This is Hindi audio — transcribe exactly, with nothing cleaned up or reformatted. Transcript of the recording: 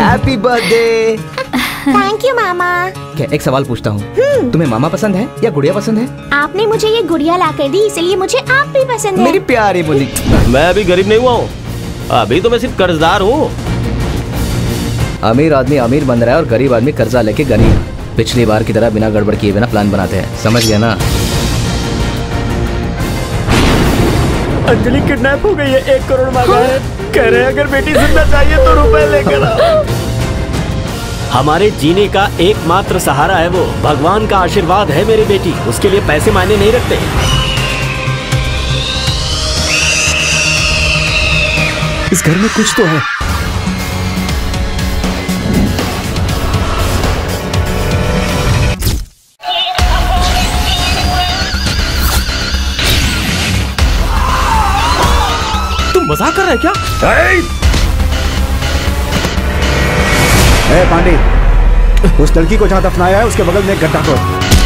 Happy birthday. थैंक यू मामा। क्या एक सवाल पूछता हूँ, तुम्हें मामा पसंद है या गुड़िया पसंद है? आपने मुझे ये गुड़िया ला कर दी, इसलिए मुझे आप भी पसंद है। मेरी प्यारी मुली। मैं अभी गरीब नहीं हुआ हूँ, अभी तो मैं सिर्फ कर्जदार हूँ। अमीर आदमी अमीर बन रहा है और गरीब आदमी कर्जा लेके गरीब। पिछली बार की तरह बिना गड़बड़ किए बिना प्लान बनाते हैं, समझ गया ना? अंजलि किडनैप हो गई है, एक करोड़ मांगा है। कह रहे हैं अगर बेटी जिंदा चाहिए तो रुपए लेकर आओ। हमारे जीने का एकमात्र सहारा है वो, भगवान का आशीर्वाद है मेरी बेटी, उसके लिए पैसे मायने नहीं रखते। इस घर में कुछ तो है। तुम मजाक कर रहे हैं क्या? ए पांडे, उस लड़की को जहाँ दफनाया है उसके बगल में एक गड्ढा खोद।